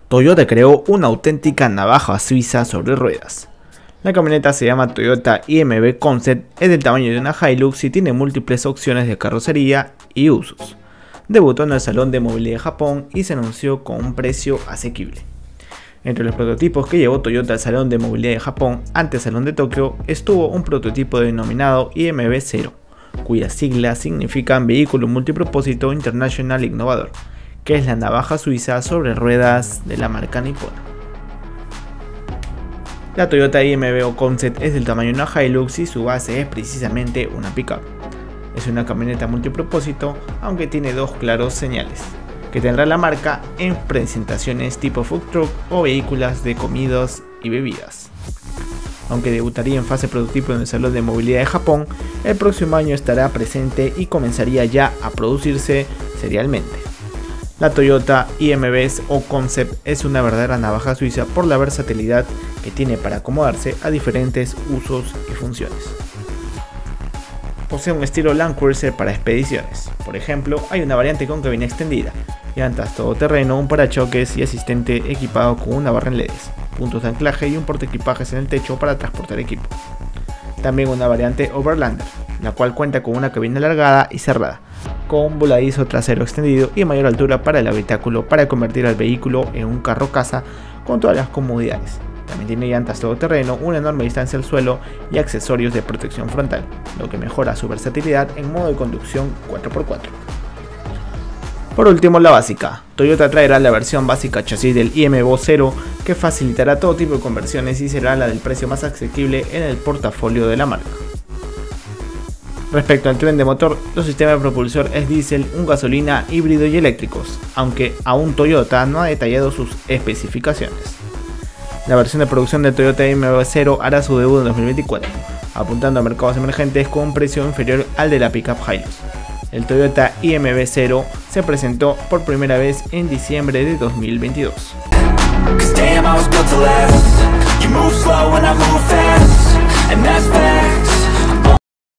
Toyota creó una auténtica navaja suiza sobre ruedas. La camioneta se llama Toyota IMB Concept, es del tamaño de una Hilux y tiene múltiples opciones de carrocería y usos. Debutó en el Salón de Movilidad de Japón y se anunció con un precio asequible. Entre los prototipos que llevó Toyota al Salón de Movilidad de Japón ante el Salón de Tokio estuvo un prototipo denominado IMB0, cuyas siglas significan Vehículo Multipropósito International Innovador, que es la navaja suiza sobre ruedas de la marca nipona. La Toyota IMB Concept es del tamaño de una Hilux y su base es precisamente una pickup. Es una camioneta multipropósito, aunque tiene dos claros señales, que tendrá la marca en presentaciones tipo food truck o vehículos de comidas y bebidas. Aunque debutaría en fase prototipo en el Salón de Movilidad de Japón, el próximo año estará presente y comenzaría ya a producirse serialmente. La Toyota IMB Concept es una verdadera navaja suiza por la versatilidad que tiene para acomodarse a diferentes usos y funciones. Posee un estilo Land Cruiser para expediciones. Por ejemplo, hay una variante con cabina extendida, llantas todoterreno, un parachoques y asistente equipado con una barra en LEDs, puntos de anclaje y un portaequipajes en el techo para transportar equipo. También una variante Overlander, la cual cuenta con una cabina alargada y cerrada, con un voladizo trasero extendido y mayor altura para el habitáculo para convertir al vehículo en un carro casa con todas las comodidades. También tiene llantas todoterreno, una enorme distancia al suelo y accesorios de protección frontal, lo que mejora su versatilidad en modo de conducción 4x4. Por último, la básica. Toyota traerá la versión básica chasis del IMB 0 que facilitará todo tipo de conversiones y será la del precio más asequible en el portafolio de la marca. Respecto al tren de motor, los sistemas de propulsor es diésel, un gasolina, híbrido y eléctricos, aunque aún Toyota no ha detallado sus especificaciones. La versión de producción de Toyota IMB 0 hará su debut en 2024, apuntando a mercados emergentes con un precio inferior al de la pickup Hilux. El Toyota IMB 0 se presentó por primera vez en diciembre de 2022.